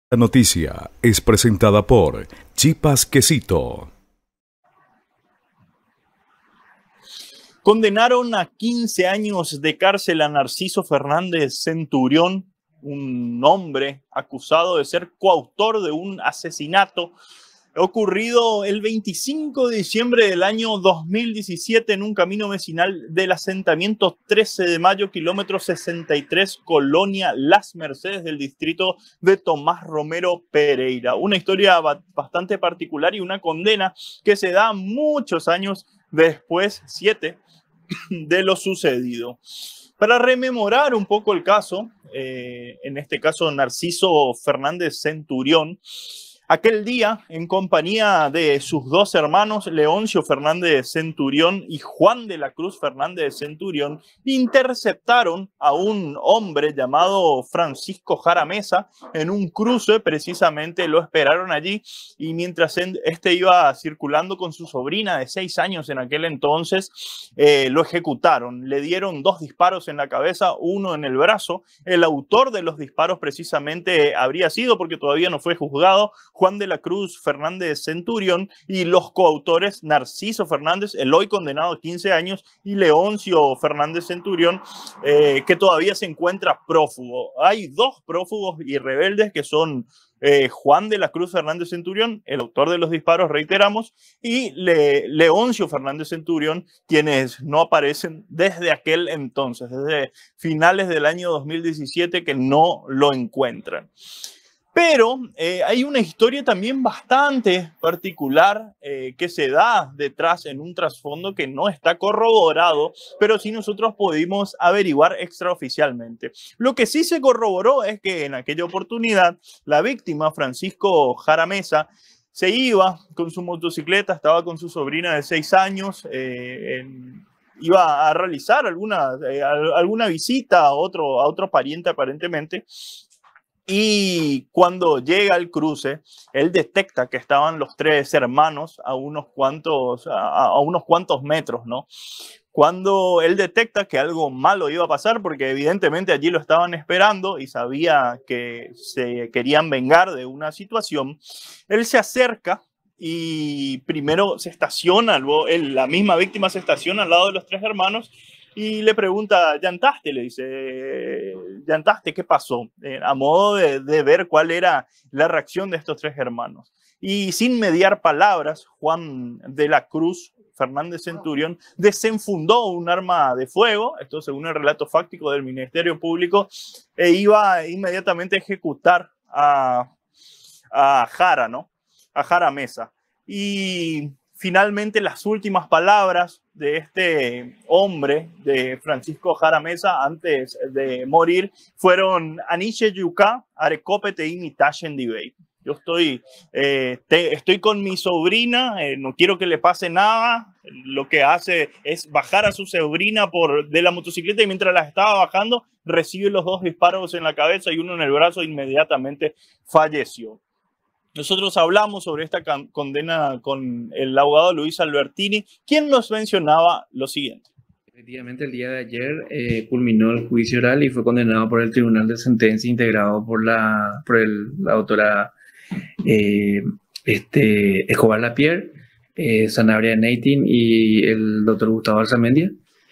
La noticia es presentada por Chipas Quesito. Condenaron a 15 años de cárcel a Narciso Fernández Centurión, un hombre acusado de ser coautor de un asesinato ocurrido el 25 de diciembre del año 2017 en un camino vecinal del asentamiento 13 de mayo, kilómetro 63, Colonia Las Mercedes, del distrito de Tomás Romero Pereira. Una historia bastante particular y una condena que se da muchos años después, 7, de lo sucedido. Para rememorar un poco el caso, en este caso Narciso Fernández Centurión, aquel día, en compañía de sus dos hermanos, Leoncio Fernández Centurión y Juan de la Cruz Fernández Centurión, interceptaron a un hombre llamado Francisco Jara Mesa en un cruce. Precisamente lo esperaron allí, y mientras este iba circulando con su sobrina de 6 años en aquel entonces, lo ejecutaron. Le dieron 2 disparos en la cabeza, uno en el brazo. El autor de los disparos precisamente habría sido, porque todavía no fue juzgado, Juan de la Cruz Fernández Centurión, y los coautores Narciso Fernández, el hoy condenado a 15 años, y Leoncio Fernández Centurión, que todavía se encuentra prófugo. Hay 2 prófugos y rebeldes que son Juan de la Cruz Fernández Centurión, el autor de los disparos, reiteramos, y Leoncio Fernández Centurión, quienes no aparecen desde aquel entonces, desde finales del año 2017, que no lo encuentran. Pero hay una historia también bastante particular que se da detrás, en un trasfondo que no está corroborado, pero sí nosotros pudimos averiguar extraoficialmente. Lo que sí se corroboró es que en aquella oportunidad la víctima, Francisco Jara Mesa, se iba con su motocicleta, estaba con su sobrina de 6 años, iba a realizar alguna visita a otro pariente aparentemente. Y cuando llega al cruce, él detecta que estaban los 3 hermanos a unos cuantos metros, ¿no? Cuando él detecta que algo malo iba a pasar, porque evidentemente allí lo estaban esperando y sabía que se querían vengar de una situación, él se acerca y primero se estaciona, luego la misma víctima se estaciona al lado de los 3 hermanos y le pregunta: ¿llantaste? Le dice: ¿llantaste? ¿Qué pasó? A modo de ver cuál era la reacción de estos 3 hermanos. Y sin mediar palabras, Juan de la Cruz Fernández Centurión desenfundó un arma de fuego, esto según el relato fáctico del Ministerio Público, e iba inmediatamente a ejecutar a Jara, ¿no? A Jara Mesa. Y finalmente las últimas palabras de este hombre, de Francisco Jara Mesa, antes de morir, fueron: Aniche Yuka, Arecope te imitashen dibey. Yo estoy con mi sobrina, no quiero que le pase nada. Lo que hace es bajar a su sobrina de la motocicleta, y mientras la estaba bajando, recibe los 2 disparos en la cabeza y uno en el brazo, e inmediatamente falleció. Nosotros hablamos sobre esta condena con el abogado Luis Albertini, quien nos mencionaba lo siguiente. Efectivamente, el día de ayer culminó el juicio oral y fue condenado por el Tribunal de Sentencia, integrado por la autora Escobar Lapierre, Sanabria Neitin y el doctor Gustavo Alzamendia,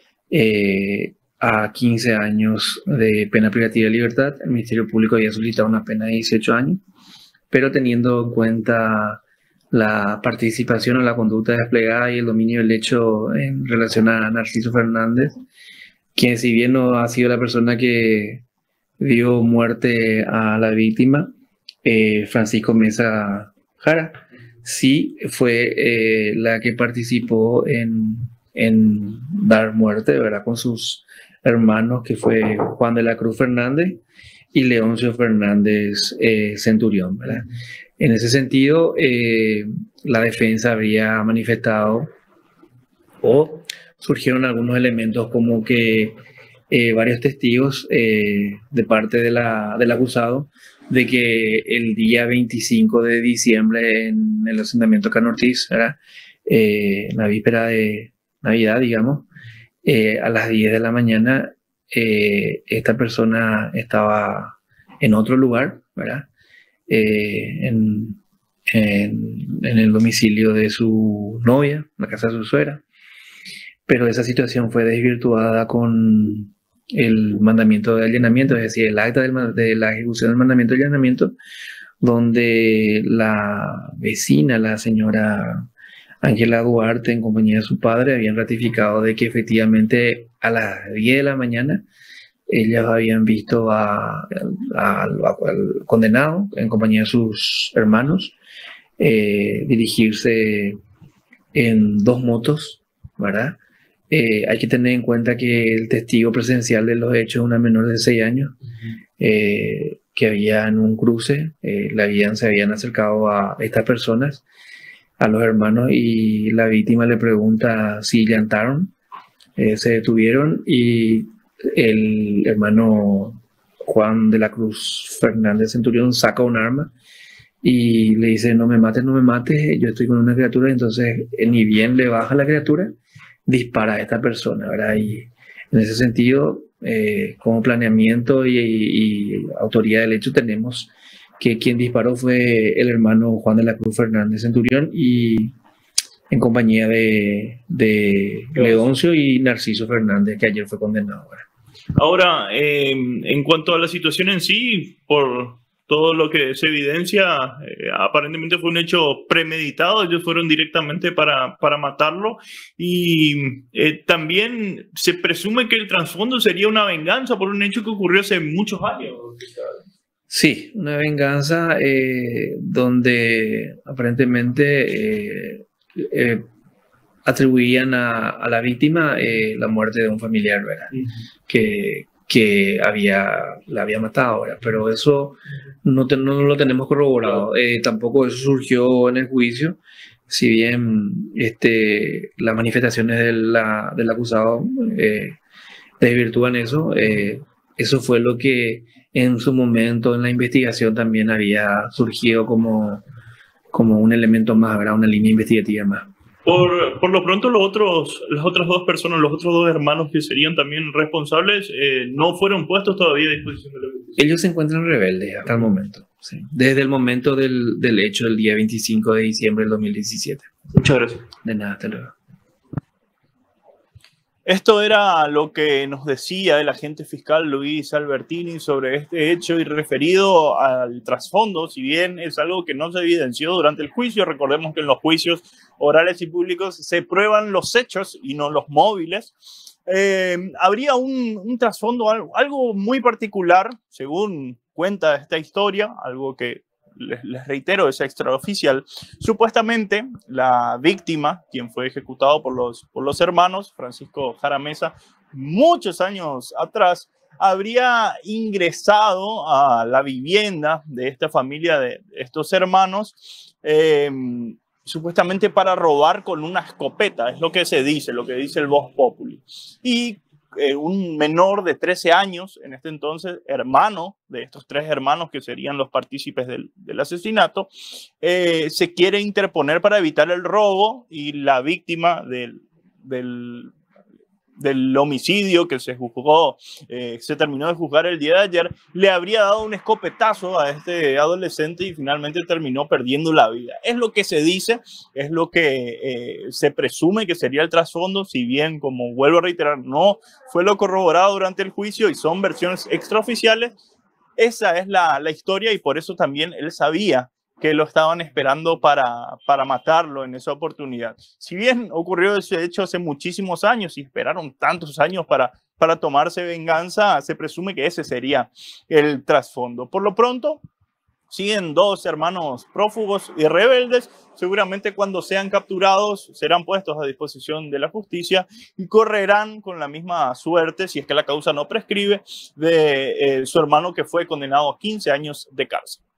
a 15 años de pena privativa de libertad. El Ministerio Público había solicitado una pena de 18 años, pero teniendo en cuenta la participación o la conducta desplegada y el dominio del hecho en relación a Narciso Fernández, quien, si bien no ha sido la persona que dio muerte a la víctima, Francisco Mesa Jara, sí fue la que participó en dar muerte, ¿verdad?, con sus hermanos, que fue Juan de la Cruz Fernández y Leoncio Fernández Centurión, ¿verdad? En ese sentido, la defensa había manifestado, o surgieron algunos elementos como que varios testigos de parte del acusado, de que el día 25 de diciembre en el asentamiento Cano Ortiz, ¿verdad?, la víspera de Navidad, digamos, a las 10 de la mañana, esta persona estaba en otro lugar, ¿verdad?, en el domicilio de su novia, la casa de su suegra, pero esa situación fue desvirtuada con el mandamiento de allanamiento, es decir, el acta de la ejecución del mandamiento de allanamiento, donde la vecina, la señora Ángela Duarte, en compañía de su padre, habían ratificado de que efectivamente a las 10 de la mañana ellas habían visto al condenado en compañía de sus hermanos dirigirse en 2 motos, ¿verdad? Hay que tener en cuenta que el testigo presencial de los hechos es una menor de 6 años, que había en un cruce, se habían acercado a estas personas, a los hermanos, y la víctima le pregunta si llantaron, se detuvieron, y el hermano Juan de la Cruz Fernández Centurión saca un arma y le dice: no me mates, no me mates, yo estoy con una criatura. Entonces, ni bien le baja la criatura, dispara a esta persona, ¿verdad? Y en ese sentido, como planeamiento y autoría del hecho, tenemos que quien disparó fue el hermano Juan de la Cruz Fernández Centurión, y en compañía de Leoncio y Narciso Fernández, que ayer fue condenado, ¿verdad? Ahora, en cuanto a la situación en sí, por todo lo que se evidencia, aparentemente fue un hecho premeditado. Ellos fueron directamente para matarlo, y también se presume que el trasfondo sería una venganza por un hecho que ocurrió hace muchos años. Sí, una venganza donde aparentemente atribuían a la víctima la muerte de un familiar, ¿verdad? Que la había matado, ¿verdad? Pero eso no lo tenemos corroborado. Tampoco eso surgió en el juicio, si bien las manifestaciones del acusado desvirtúan eso. Eso fue lo que en su momento en la investigación también había surgido como un elemento más, ¿verdad? Una línea investigativa más. Por lo pronto, las otras 2 personas, los otros 2 hermanos que serían también responsables, no fueron puestos todavía a disposición de la justicia. Ellos se encuentran rebeldes hasta el momento, sí. Desde el momento del hecho del día 25 de diciembre del 2017. Muchas gracias. De nada, hasta luego. Esto era lo que nos decía el agente fiscal Luis Albertini sobre este hecho, y referido al trasfondo, si bien es algo que no se evidenció durante el juicio. Recordemos que en los juicios orales y públicos se prueban los hechos y no los móviles. Habría un trasfondo, algo muy particular, según cuenta esta historia, algo que les reitero, es extraoficial. Supuestamente la víctima, quien fue ejecutado por los hermanos, Francisco Jaramesa, muchos años atrás, habría ingresado a la vivienda de esta familia, de estos hermanos, supuestamente para robar con una escopeta. Es lo que se dice, lo que dice el Vox Populi. Y un menor de 13 años, en este entonces hermano de estos 3 hermanos que serían los partícipes del asesinato, se quiere interponer para evitar el robo, y la víctima del homicidio que se juzgó, se terminó de juzgar el día de ayer, le habría dado un escopetazo a este adolescente y finalmente terminó perdiendo la vida. Es lo que se dice, es lo que se presume que sería el trasfondo, si bien, como vuelvo a reiterar, no fue lo corroborado durante el juicio y son versiones extraoficiales. Esa es la historia, y por eso también él sabía que lo estaban esperando para matarlo en esa oportunidad. Si bien ocurrió ese hecho hace muchísimos años y esperaron tantos años para tomarse venganza, se presume que ese sería el trasfondo. Por lo pronto, siguen 2 hermanos prófugos y rebeldes. Seguramente cuando sean capturados serán puestos a disposición de la justicia y correrán con la misma suerte, si es que la causa no prescribe, de su hermano, que fue condenado a 15 años de cárcel.